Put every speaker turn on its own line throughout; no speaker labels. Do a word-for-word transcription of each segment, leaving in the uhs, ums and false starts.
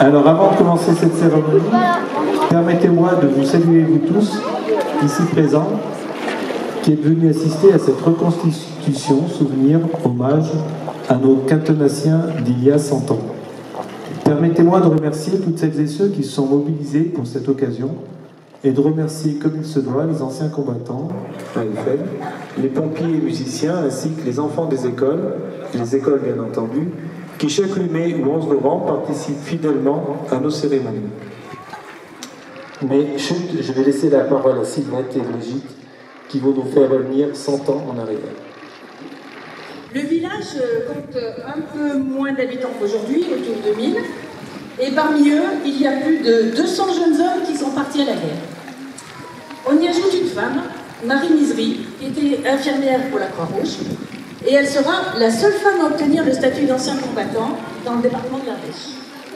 Alors avant de commencer cette cérémonie, permettez-moi de vous saluer vous tous, ici présents, qui êtes venus assister à cette reconstitution, souvenir, hommage à nos quintenaciens d'il y a cent ans. Permettez-moi de remercier toutes celles et ceux qui se sont mobilisés pour cette occasion et de remercier comme il se doit les anciens combattants, A F L, les pompiers et musiciens, ainsi que les enfants des écoles, les écoles bien entendu, qui chaque huit mai ou onze novembre participent fidèlement à nos cérémonies. Mais chut, je vais laisser la parole à Sylvette et Brigitte, qui vont nous faire revenir cent ans en arrière.
Le village compte un peu moins d'habitants qu'aujourd'hui, autour de mille, et parmi eux, il y a plus de deux cents jeunes hommes qui sont partis à la guerre. On y ajoute une femme, Marie Misery, qui était infirmière pour la Croix-Rouge, et elle sera la seule femme à obtenir le statut d'ancien combattant dans le département de l'Ardèche.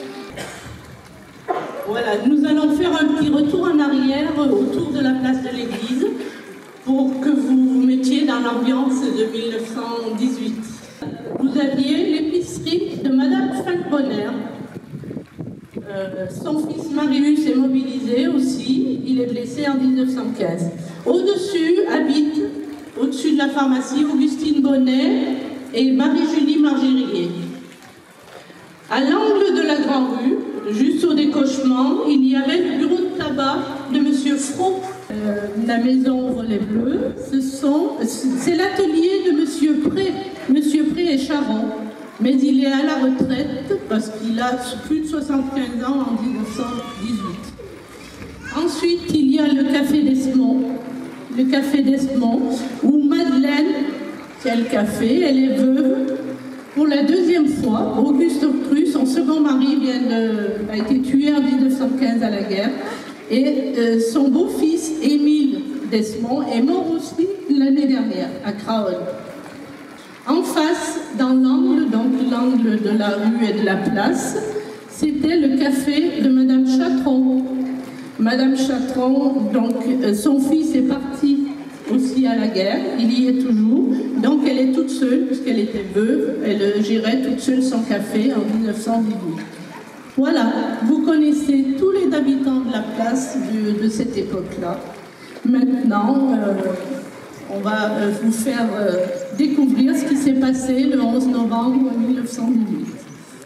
Voilà, nous allons faire un petit retour en arrière autour de la place de l'église pour que vous vous mettiez dans l'ambiance de mille neuf cent dix-huit. Vous aviez l'épicerie de Madame Frank Bonner. Euh, son fils Marius est mobilisé aussi, il est blessé en mille neuf cent quinze. Au-dessus habite, au-dessus de la pharmacie, Augustine Bonnet et Marie-Julie Margérier. À l'angle de la Grande Rue, juste au décochement, il y avait le bureau de tabac de Monsieur Fro. Euh, la maison Relais Bleu, ce sont, c'est l'atelier de Monsieur Pré. Monsieur Pré est charron, mais il est à la retraite parce qu'il a plus de soixante-quinze ans en mille neuf cent dix-huit. Ensuite, il y a le café d'Esmond, le café d'Esmond, où Madeleine, quel café, elle est veuve. Pour la deuxième fois, Auguste Octru, son second mari, vient de, a été tué en mille neuf cent quinze à la guerre. Et euh, son beau-fils, Émile Desmond, est mort aussi l'année dernière, à Craonne. En face, dans l'angle, donc l'angle de la rue et de la place, c'était le café de Madame Chatron. Madame Chatron, donc, euh, son fils est parti aussi à la guerre, il y est toujours, donc elle est toute seule, puisqu'elle était veuve, elle gérait toute seule son café en mille neuf cent dix-huit. Voilà, vous connaissez tous les habitants de la place de, de cette époque-là. Maintenant, euh, on va euh, vous faire euh, découvrir ce qui s'est passé le onze novembre mille neuf cent dix-huit.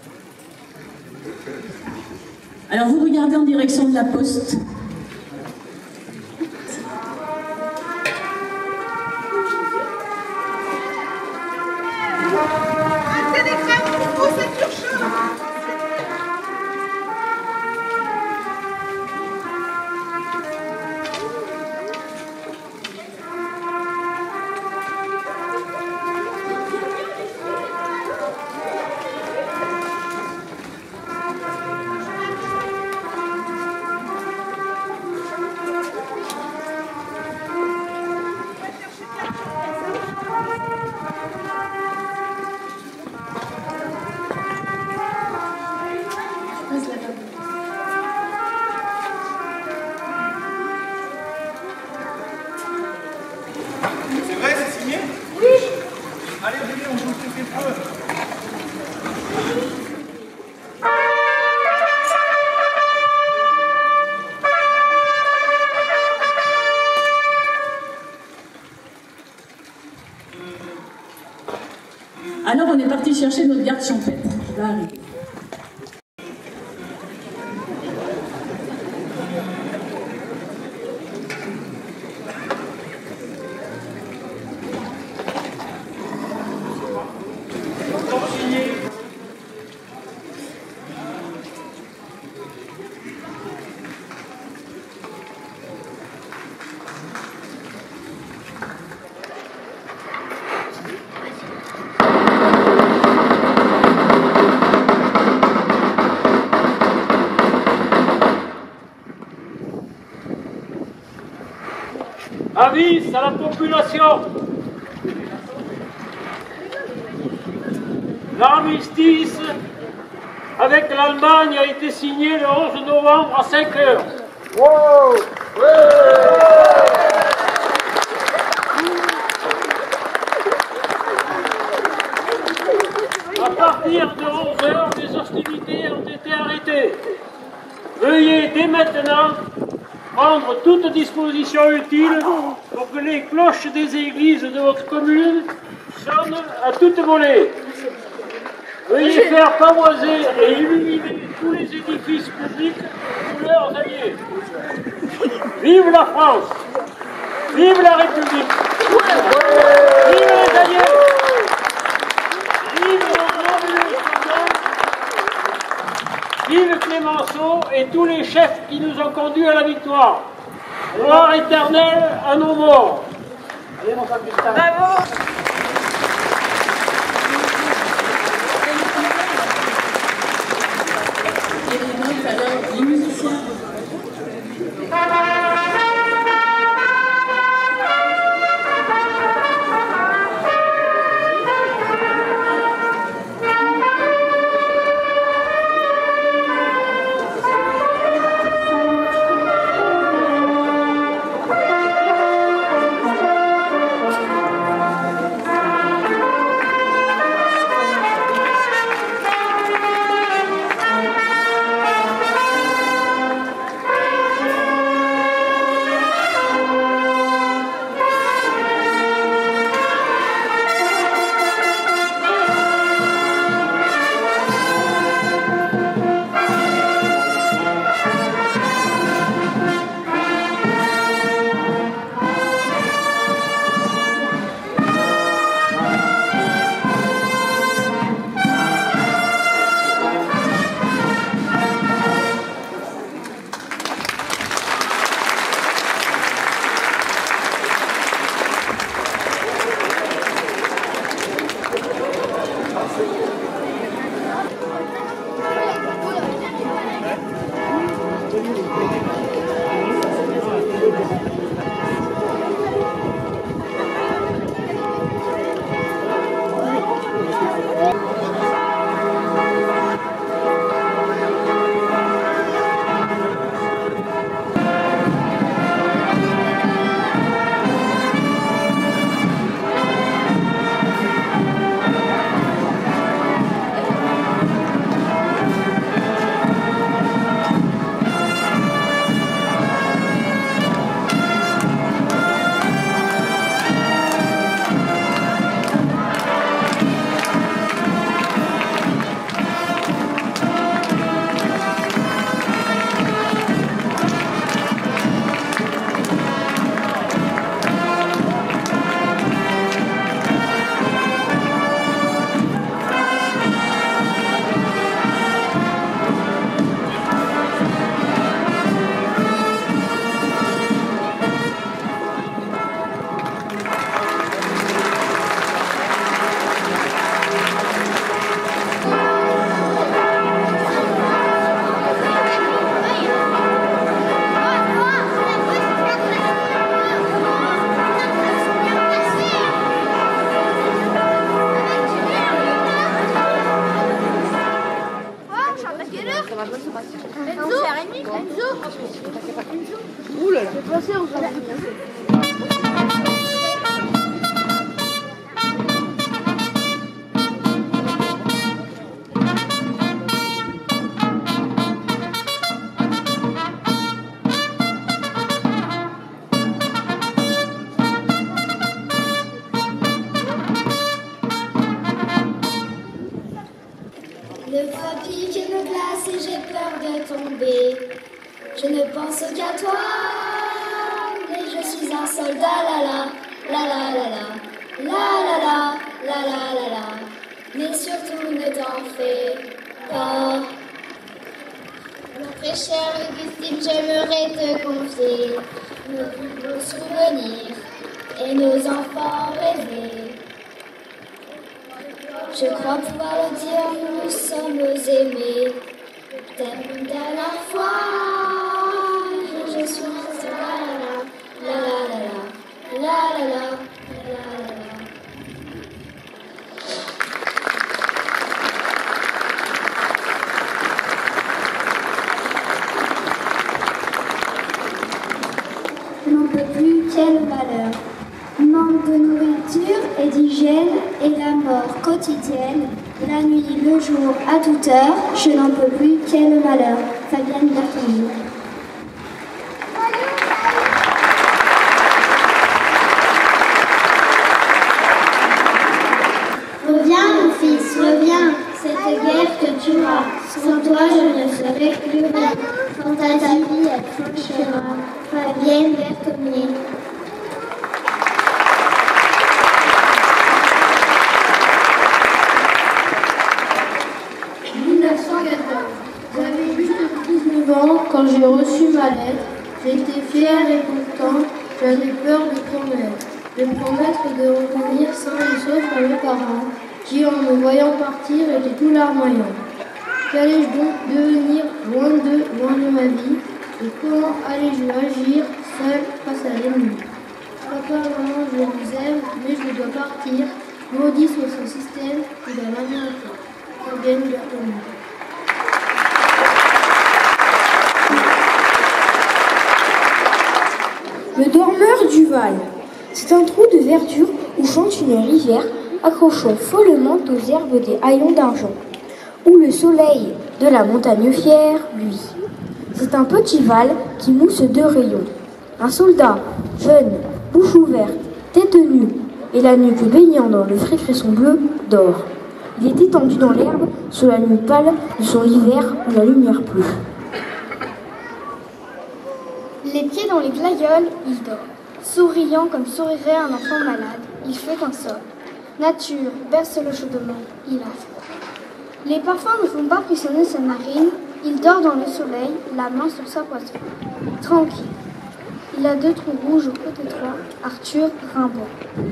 Alors vous regardez en direction de la poste. Alors on est parti chercher notre garde champêtre. Je vais arriver.
Avis à la population. L'armistice avec l'Allemagne a été signé le onze novembre à cinq heures. Wow. À partir de onze heures, les hostilités ont été arrêtées. Veuillez dès maintenant prendre toute disposition utile pour que les cloches des églises de votre commune sonnent à toute volée. Veuillez faire pavoiser et illuminer tous les édifices publics de leurs alliés. Vive la France! Vive la République! Vive les alliés! Vive nos glorieux soldats! Vive Clémenceau et tous les chefs qui nous ont conduits à la victoire! Gloire éternelle à nos morts! Allez, mon sacristain! Bravo!
Alors, les musiciens.
Ouh là là. Je vais passer aux
Le papier qui me glace et j'ai peur de tomber. Je ne pense qu'à toi, mais je suis un soldat, la la, la la la la, la la la, la la la la. Mais surtout ne t'en fais pas. Mon très cher Augustine, j'aimerais te confier nos plus beaux souvenirs et nos enfants rêvés. Je crois pouvoir le dire, nous sommes aimés. T'aimes une dernière fois, je, je suis la la la la la la la la la. Je n'en peux plus, quel malheur. Manque de nourriture et d'hygiène et la mort quotidienne, la nuit, le jour, à toute heure, je n'en peux plus, quel malheur. Fabienne Bertoni. Reviens mon fils, reviens, cette guerre que tu as, sans toi je ne serai plus rien, quand ta vie elle flanchera. Fabienne Bertoni.
mille neuf cent quatorze. J'avais juste dix-neuf ans quand j'ai reçu ma lettre. J'étais fière et contente, j'avais peur de promettre, de promettre de revenir sain et sauf à mes parents, qui en me voyant partir étaient tout larmoyants. Qu'allais-je donc devenir loin d'eux, loin de ma vie, et comment allais-je agir seul face à l'ennemi? Papa, maman, je vous aime, mais je dois partir. Maudit soit ce système qui va m'américain. Fabienne Bertoni.
Le dormeur du Val. C'est un trou de verdure où chante une rivière, accrochant follement aux herbes des haillons d'argent. Où le soleil de la montagne fière luit. C'est un petit Val qui mousse de rayons. Un soldat, jeune, bouche ouverte, tête nue, et la nuque baignant dans le frais cresson bleu, dort. Il est étendu dans l'herbe, sous la nuit pâle de son hiver où la lumière pleut.
Les pieds dans les glaïeuls, il dort. Souriant comme sourirait un enfant malade, il fait un sort. Nature, berce-le chaudement, il a froid. Les parfums ne font pas frissonner sa narine, il dort dans le soleil, la main sur sa poitrine. Tranquille. Il a deux trous rouges au côté droit, Arthur Rimbaud.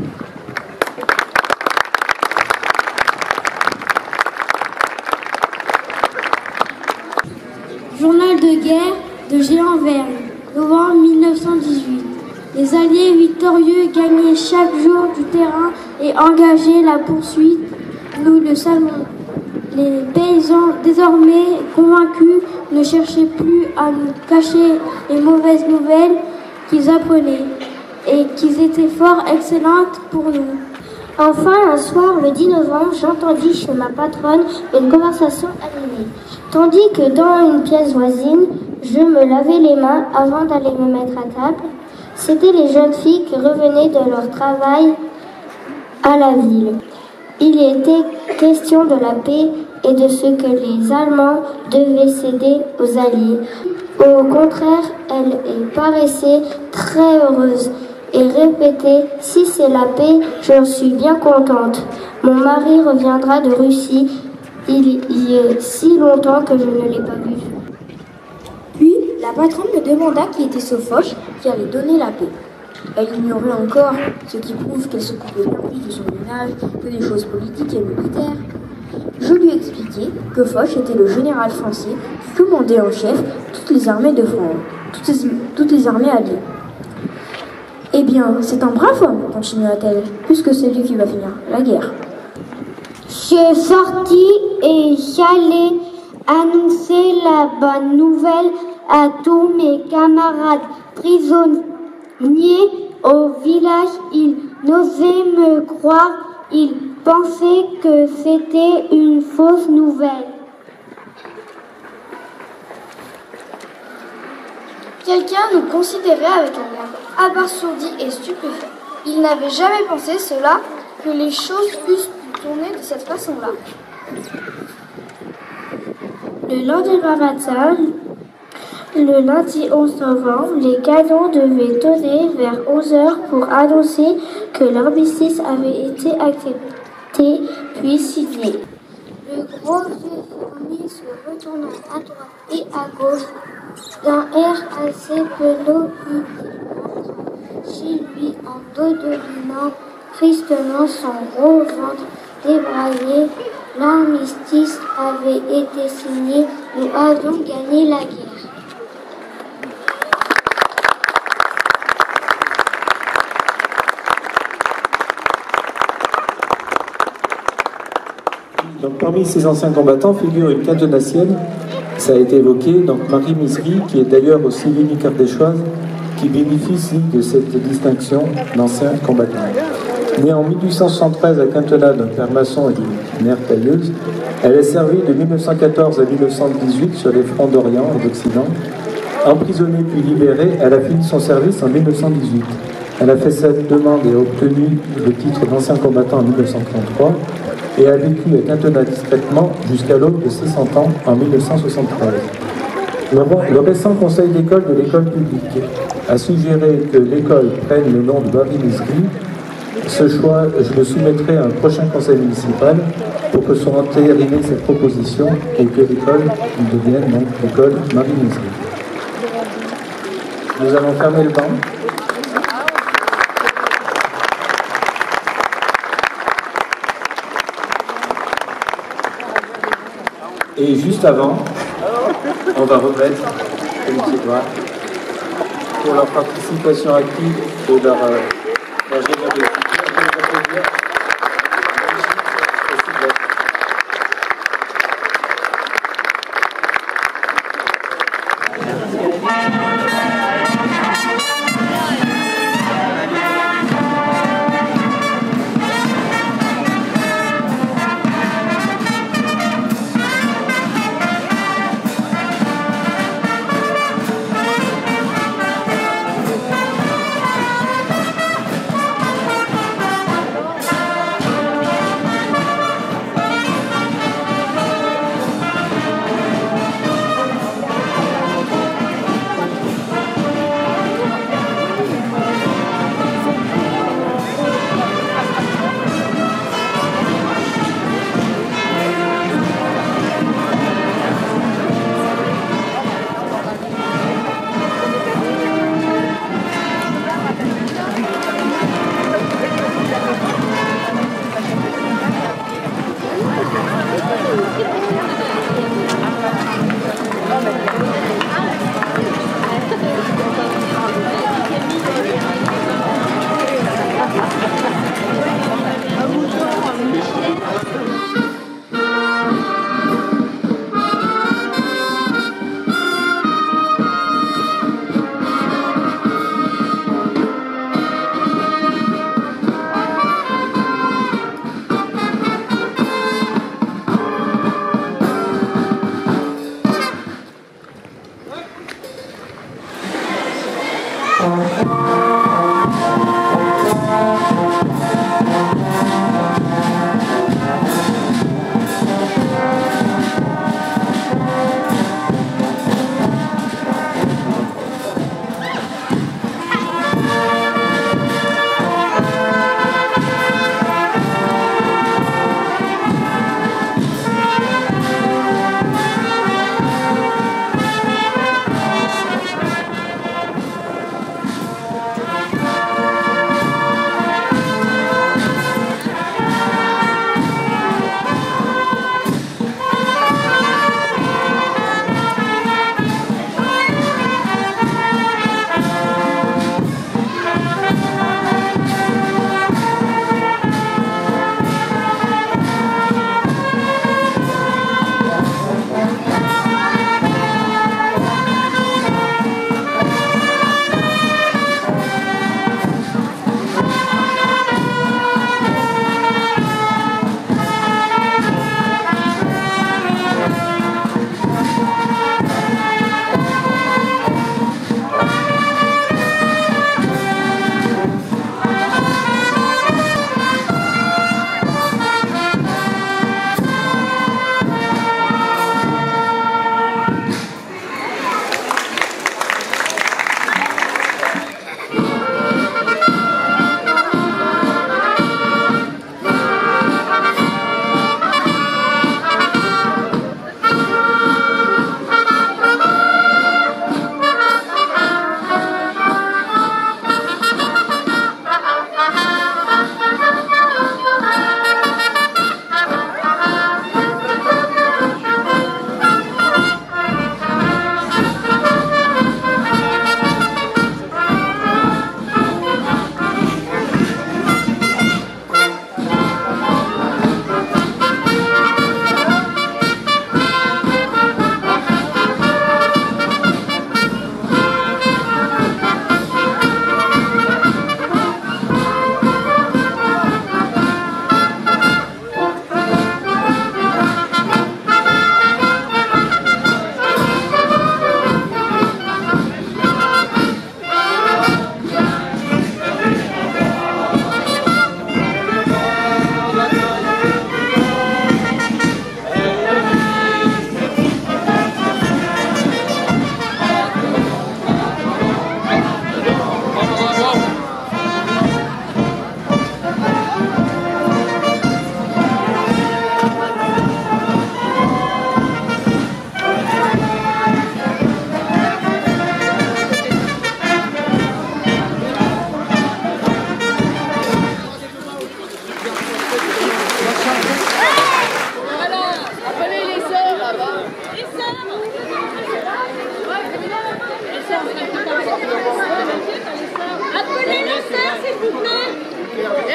Journal de guerre de Jean Verne, novembre mille neuf cent dix-huit. Les Alliés victorieux gagnaient chaque jour du terrain et engageaient la poursuite. Nous le savons. Les paysans, désormais convaincus, ne cherchaient plus à nous cacher les mauvaises nouvelles qu'ils apprenaient et qui étaient fort excellentes pour nous.
Enfin, un soir, le dix novembre, j'entendis chez ma patronne une conversation animée. Tandis que dans une pièce voisine, je me lavais les mains avant d'aller me mettre à table. C'étaient les jeunes filles qui revenaient de leur travail à la ville. Il était question de la paix et de ce que les Allemands devaient céder aux Alliés. Au contraire, elles paraissaient très heureuses et répétaient « Si c'est la paix, j'en suis bien contente. Mon mari reviendra de Russie. Il y est si longtemps que je ne l'ai pas vu. »
Puis, la patronne me demanda qui était ce Foch qui allait donner la paix. Elle ignorait encore, ce qui prouve qu'elle s'occupait bien plus de son ménage que des choses politiques et militaires. Je lui expliquai que Foch était le général français qui commandait en chef toutes les armées de France, toutes les, toutes les armées alliées. Eh bien, c'est un brave homme, continua-t-elle, puisque c'est lui qui va finir la guerre.
Je sortis et j'allais annoncer la bonne nouvelle à tous mes camarades prisonniers au village. Ils n'osaient me croire, ils pensaient que c'était une fausse nouvelle.
Quelqu'un nous considérait avec un air abasourdi et stupéfait. Il n'avait jamais pensé cela, que les choses fussent tournées de cette façon-là.
Le lendemain matin, le lundi onze novembre, les canons devaient tonner vers onze heures pour annoncer que l'armistice avait été accepté puis signé.
Le gros vieux se retourna à droite et à gauche d'un air assez penaud, puis chez lui en dodelinant tristement son gros ventre débraillé. L'armistice avait été signé, nous avions gagné la guerre.
Donc, parmi ces anciens combattants figure une cadenassienne, ça a été évoqué, donc Marie Misery, qui est d'ailleurs aussi l'unique ardéchoise qui bénéficie de cette distinction d'ancien combattant. Née en mille huit cent soixante-treize à Quintenat d'un père maçon et d'une mère tailleuse, elle est servie de mille neuf cent quatorze à mille neuf cent dix-huit sur les fronts d'Orient et d'Occident. Emprisonnée puis libérée, elle a fini son service en mille neuf cent dix-huit. Elle a fait cette demande et a obtenu le titre d'ancien combattant en mille neuf cent trente-trois et a vécu à Quintenat discrètement jusqu'à l'aube de ses cent ans en mille neuf cent soixante-treize. Le, le récent conseil d'école de l'école publique a suggéré que l'école prenne le nom de Marie-Misery. Ce choix, je le soumettrai à un prochain conseil municipal pour que soit entérinée cette proposition et que l'école devienne donc l'école Marie-Misery. Nous allons fermer le banc. Et juste avant, on va remettre les petits doigts pour leur participation active et leur, euh, leur générosité.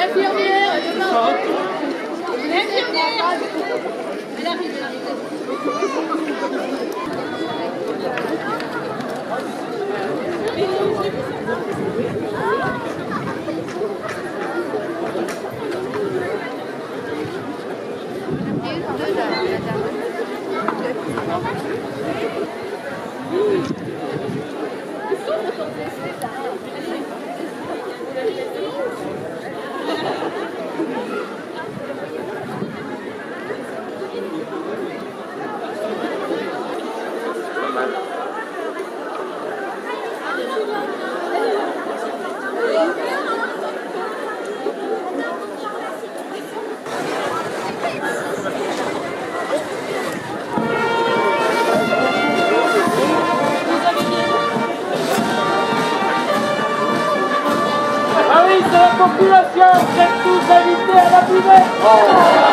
L'infirmière, l'infirmière. Elle arrive, elle arrive.
Ah oui, c'est la population, vous êtes tous invités à la buvette.